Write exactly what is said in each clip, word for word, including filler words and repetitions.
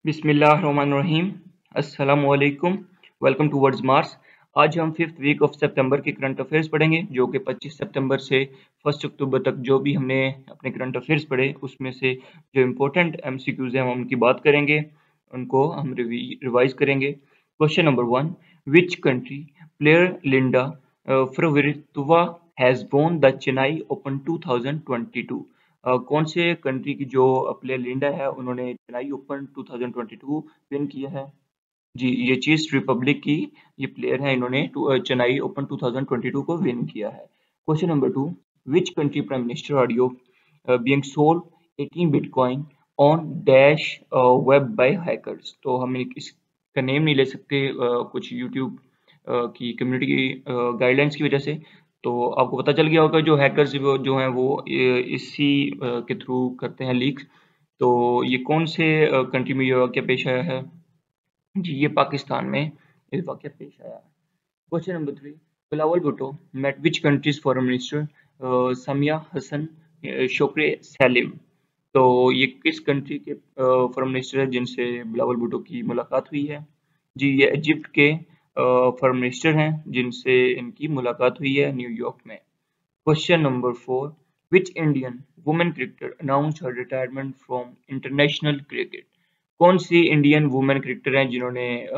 बिस्मिल्लाहिर्रहमानिर्रहीम। अस्सलामु अलैकुम। Welcome to Words Mars. आज हम फिफ्थ वीक ऑफ सितंबर के करंट अफेयर्स पढ़ेंगे, जो कि पच्चीस सितंबर से फर्स्ट अक्टूबर तक जो भी हमने अपने करंट अफेयर्स पढ़े उसमें से जो इम्पोर्टेंट एमसीक्यूज हैं हम उनकी बात करेंगे, उनको हम रिवी रिवाइज करेंगे। Question number one, which country player Linda Fruhvirtova has won the Chennai Open two thousand twenty two. Uh, कौन से कंट्री की जो प्लेयर लिंडा है उन्होंने Chennai Open two thousand twenty two win किया है? जी, ये चीज रिपब्लिक की ये प्लेयर है, इन्होंने two- uh, Chennai Open two thousand twenty two को विन किया है। Question number two, which country prime minister audio being sold eighteen bitcoin on डैश वेब बाय हैकर्स। तो हम इसका नेम नहीं ले सकते, अ, कुछ यूट्यूब की कम्युनिटी की गाइडलाइंस की वजह से। तो आपको पता चल गया होगा जो हैकर्स वो जो हैं वो अ, इसी अ, के थ्रू करते हैं लीक। तो ये कौन से कंट्री में ये वाक़या पेश आया है? जी, ये पाकिस्तान में ये वाक़या पेश आया है। Question number three, Bilawal Bhutto met which country's foreign minister Sameh Hassan Shoukry Selim. तो ये किस कंट्री के फॉरेन मिनिस्टर है जिनसे बिलावल भुट्टो की मुलाकात हुई है? जी, ये इजिप्ट के फॉरेन मिनिस्टर हैं जिनसे इनकी मुलाकात हुई है न्यूयॉर्क में। Question number four, which Indian women cricketer announced her retirement from international cricket. कौन सी इंडियन वुमेन क्रिकेटर हैं जिन्होंने अ,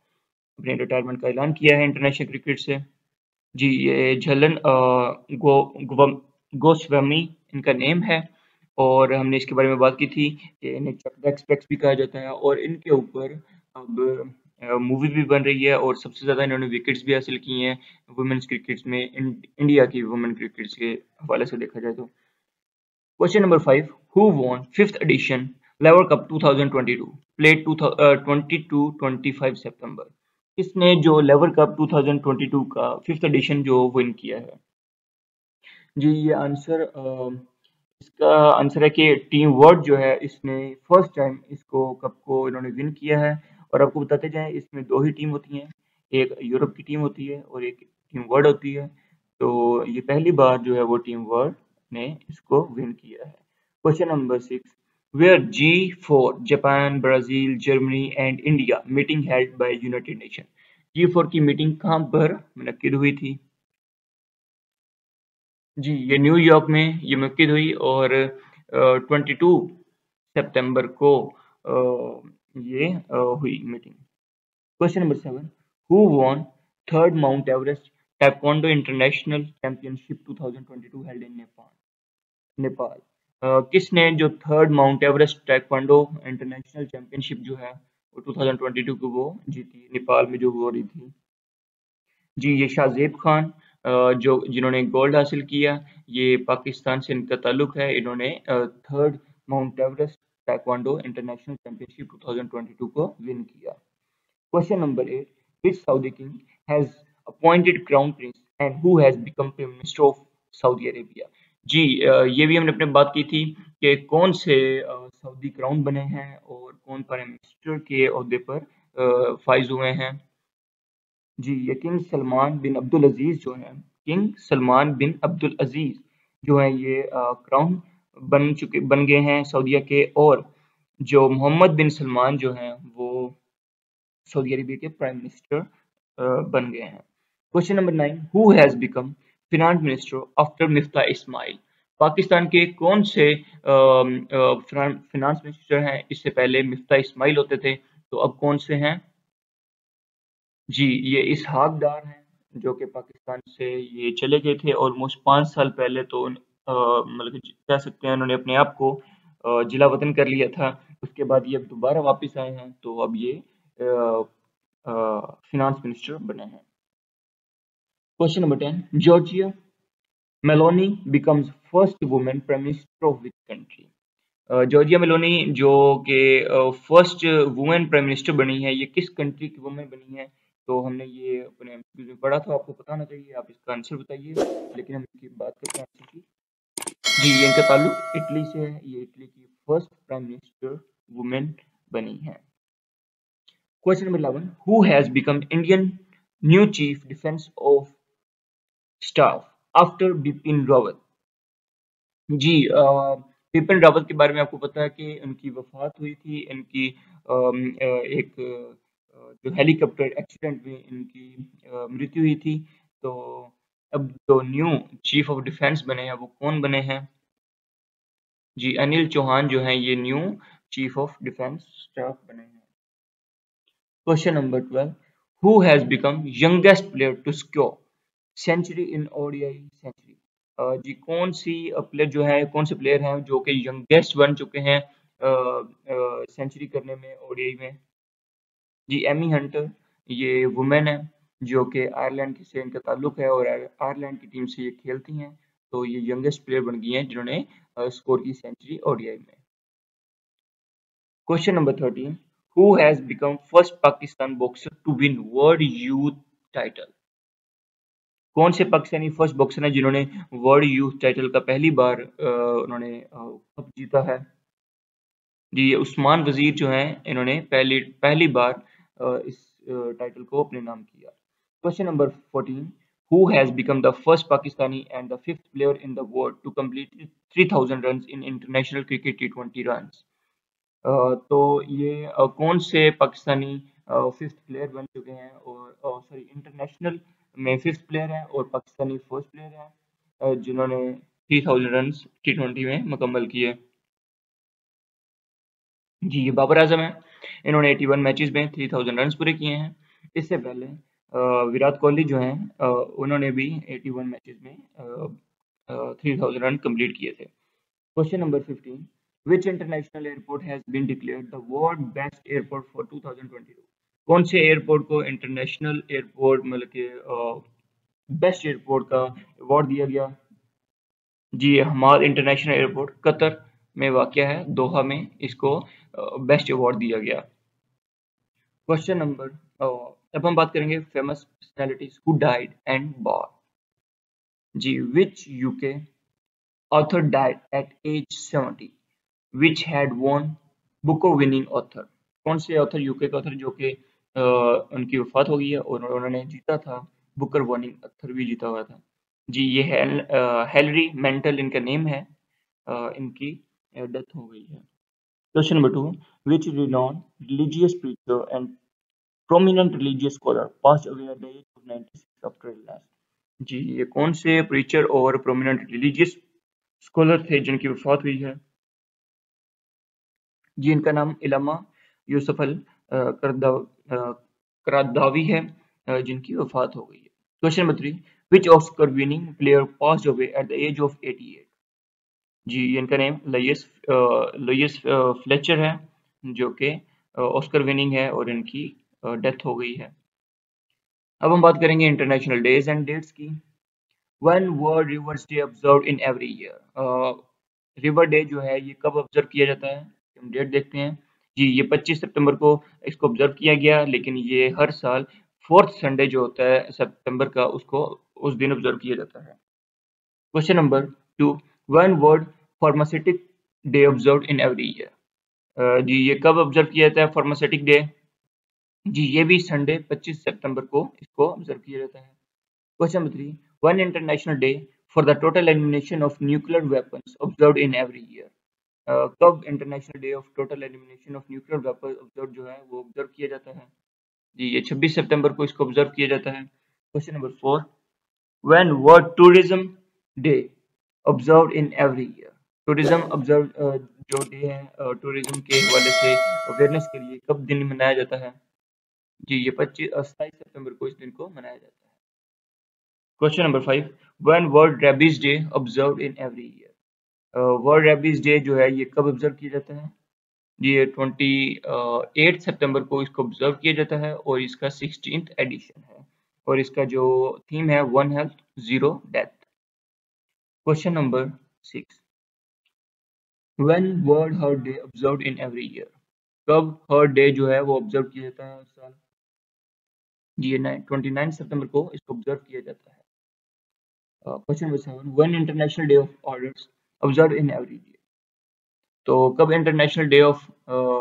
अपने रिटायरमेंट का ऐलान किया है इंटरनेशनल क्रिकेट से? जी, ये झलन अ, गो ग्वम गोस्वामी इनका नेम है, और हमने इसके बारे में बात की थी कि इन्हें चकदा एक्सप्रेस भी कहा जाता है, और इनके ऊपर अब मूवी भी बन रही है, और सबसे ज़्यादा इन्होंने विकेट्स भी हासिल की हैं वुमेन्स क्रिकेट में, इन, इंडिया की वुमेन क्रिकेट के हवाले से देखा जाए तो। Question number five, who won fifth edition Laver Cup two thousand twenty two played twenty two twenty five September. किसने जो Laver Cup two thousand twenty two का फिफ्थ एडिशन जो विन किया है? जी, ये आंसर अ, इसका आंसर है कि टीम वर्ड जो है इसने फर्स्ट टाइम इसको कप को इन्होंने विन किया है। और आपको बताते जाएं, इसमें दो ही टीम होती हैं, एक यूरोप की टीम होती है और एक टीम वर्ड होती है। तो ये पहली बार जो है वो टीम वर्ड ने इसको विन किया है। Question number six, where G four Japan Brazil Germany and India meeting held by United Nation. G four की मीटिंग कहाँ पर मुनक्किद हुई थी? जी, ये न्यूयॉर्क में ये मुनक्किद हुई, और ट्वेंटी टू सितंबर को अ, ये अ, हुई meeting. Question number seven, who won third Mount Everest taekwondo international championship two thousand twenty two held in Nepal. Nepal अ, किसने जो third Mount Everest taekwondo international championship जो है वो टू थाउजेंड ट्वेंटी टू को वो जीती, नेपाल में जो हो रही थी? जी, ये शाहज़ेब खान अ, जो जिन्होंने गोल्ड हासिल किया, ये पाकिस्तान से इनका ताल्लुक है। इन्होंने third Mount Everest taekwondo international championship two thousand twenty two को विन किया। Question number eight, which Saudi king has appointed crown prince and who has become prime minister of Saudi Arabia. जी, अ, ये भी हमने अपने बात की थी कि कौन से अ, सऊदी क्राउन बने हैं और कौन प्राइम मिनिस्टर के ओहदे पर अ, फाइज हुए हैं। जी, ये king Salman bin Abdul Aziz जो हैं, king Salman bin Abdul Aziz जो हैं ये क्राउन बन चुके बन गए हैं सऊदीया के, और जो मोहम्मद बिन सलमान जो हैं वो सऊदी अरेबिया के प्राइम मिनिस्टर बन गए हैं। Question number nine, who has become finance minister after Miftah Ismail. Pakistan के कौन से फिनांस मिनिस्टर हैं? इससे पहले मिफ्ता इस्माइल होते थे, तो अब कौन से हैं? जी, ये इसहाक डार हैं, जो कि पाकिस्तान से ये चले गए थे ऑलमोस्ट पाँच साल पहले। तो उन- अ, मतलब कि कह सकते हैं उन्होंने अपने आप को अ, जिला वतन कर लिया था। उसके बाद ये अब दोबारा वापस आए हैं, तो अब ये फिनांस मिनिस्टर बने हैं। Question number ten, Giorgia Meloni becomes first women prime minister of which country. Giorgia Meloni जो कि फर्स्ट वुमेन प्राइम मिनिस्टर बनी है, ये किस कंट्री की वुमेन बनी है? तो हमने ये अपने एमसीक्यू में पढ़ा था, आपको पता होना चाहिए। आप इसका आंसर बताइए, लेकिन हम इसकी बात करते हैं आंसर की। जी, ये इनका ताल्लुक इटली से है, ये इटली की फर्स्ट प्राइम मिनिस्टर वुमेन बनी है। Question number eleven, who has become Indian new chief defence of staff after Bipin Rawat. जी, बिपिन रावत के बारे में आपको पता है कि उनकी वफात हुई थी, इनकी अम, अ, एक अ, जो हेलीकॉप्टर एक्सीडेंट में इनकी अ, मृत्यु हुई थी। तो अब जो न्यू चीफ ऑफ डिफेंस बने हैं वो कौन बने हैं? जी, अनिल चौहान जो हैं ये new chief of defence staff बने हैं। Question number twelve, who has become youngest player to score century in ODI century? जी कौन सी प्लेयर जो है कौन से प्लेयर हैं जो कि यंगेस्ट बन चुके हैं सेंचुरी करने में ओडीआई में? जी एमी हंटर, ये वुमेन है जो कि आयरलैंड से इनका ताल्लुक है और आयरलैंड की टीम से ये खेलती हैं। तो ये यंगेस्ट प्लेयर बन गई हैं जिन्होंने स्कोर की सेंचुरी ओडीआई में। Question number thirteen, who has become first Pakistan boxer to win world youth title? कौन से पाकिस्तानी फर्स्ट बॉक्सर हैं जिन्होंने वर्ल्ड यूथ टाइटल का पहली बार अ, उन्होंने कप जीता है? जी ये उस्मान वजीर जो हैं इन्होंने पहली पहली बार अ, इस टाइटल को अपने नाम किया। Question number fourteen, who has become the first Pakistani and the fifth player in the world to complete three thousand run in international cricket T twenty runs? अ, तो ये अ, कौन से पाकिस्तानी फिफ्थ प्लेयर बन चुके हैं और सॉरी इंटरनेशनल में फिफ्थ प्लेयर हैं और पाकिस्तानी फर्स्ट प्लेयर हैं अ, जिन्होंने three thousand run T twenty में मुकम्मल किए? जी ये बाबर आजम है, इन्होंने इक्यासी मैचेस में थ्री थाउजेंड रन पूरे किए हैं। इससे पहले अ, विराट कोहली जो हैं अ, उन्होंने भी इक्यासी मैचेस में थ्री थाउजेंड रन कंप्लीट किए थे। Question number fifteen, which international airport has been declared the world best airport for two thousand twenty two? कौन से एयरपोर्ट को इंटरनेशनल एयरपोर्ट मतलब कि बेस्ट एयरपोर्ट का अवार्ड दिया गया? जी हमाद इंटरनेशनल एयरपोर्ट कतर में वाक़या है, दोहा में इसको बेस्ट अवार्ड दिया गया। क्वेश्चन नंबर अब हम बात करेंगे famous personalities who died and born. जी which UK author died at age seventy which had won Booker winning author? कौन से ऑथर यूके का ऑथर जो कि उनकी वफात हो गई है और उन्होंने जीता था बुकर विनिंग ऑथर भी जीता हुआ था? जी ये हेल, हेलरी मेंटल इनका नेम है, uh, इनकी डेथ हो गई है। Question number two, which renowned religious preacher and prominent religious scholar passed away at the age of ninety six after illness? जी ये कौन से प्रीचर और प्रोमिनेंट रिलीजियस स्कॉलर थे जिनकी वफात हुई है? जी इनका नाम इलामा यूसुफ अल करदावी है जिनकी वफात हो गई है। Question number three, which Oscar winning player passed away at the age of eighty eight? जी इनका नेम लुइस लुइस फ्लेचर है जो कि ऑस्कर विनिंग है और इनकी डेथ हो गई है। अब हम बात करेंगे इंटरनेशनल डेज एंड डेट्स की। When world rivers day observe in every year? River day जो है ये कब ऑब्जर्व किया जाता है? हम डेट देखते हैं। जी ये पच्चीस सितंबर को इसको ऑब्जर्व किया गया, लेकिन ये हर साल फोर्थ संडे जो होता है सितंबर का उसको उस दिन ऑब्जर्व किया जाता है। Question number two, when world pharmaceutic day observe in every year? जी ये कब ऑब्जर्व किया जाता है फार्मास्यूटिक डे? जी ये भी संडे पच्चीस सितंबर को इसको ऑब्जर्व किया जाता है। Question number three, when international day for the total elimination of nuclear weapons observed in every year? कब international day of total elimination of nuclear weapon observe जो है वो ऑब्जर्व किया जाता है? जी ये छब्बीस सितंबर को इसको ऑब्जर्व किया जाता है। Question number four, when world tourism day observed in every year? Tourism observe जो डे है टूरिज्म के हवाले से अवेयरनेस के लिए कब दिन मनाया जाता है? जी ये पच्चीस सत्ताईस सितंबर को इस दिन को मनाया जाता है। Question number five, when world rabies day observed in every year? World rabies day जो है ये कब ऑब्जर्व किया जाता है? ये ट्वेंटी एट सितंबर को इसको ऑब्जर्व किया जाता है और इसका सिक्सटीन्थ एडिशन है और इसका जो थीम है one health zero death. Question number six, when world heart day observed in every year? कब हर्ट डे जो है वो ऑब्जर्व किया जाता है हर साल? जी ट्वेंटी नाइन सितंबर को इसको ऑब्जर्व किया जाता है। Question number seven, when international day of orders observe in every year? तो कब इंटरनेशनल डे ऑफ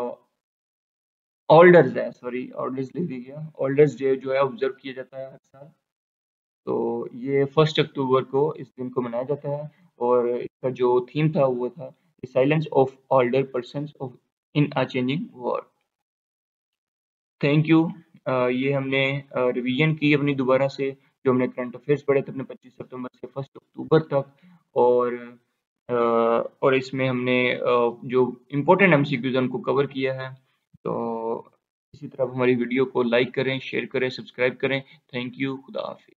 ऑल्डर्स है सॉरी ऑल्डर्स लिख दिया ऑल्डर्स डे जो है ऑब्जर्व किया जाता है हर साल? तो ये फर्स्ट अक्टूबर को इस दिन को मनाया जाता है और इसका जो थीम था वो था the silence of older persons of in a changing world. Thank you. ये हमने रिवीजन की अपनी दोबारा से, जो हमने करंट अफेयर्स पढ़े थे अपने पच्चीस सितंबर से फर्स्ट अक्टूबर तक, और uh, और इसमें हमने uh, जो इम्पोर्टेंट एमसीक्यूज हैं उनको कवर किया है। तो इसी तरह हमारी वीडियो को लाइक करें, शेयर करें, सब्सक्राइब करें। Thank you. खुदा हाफिज़।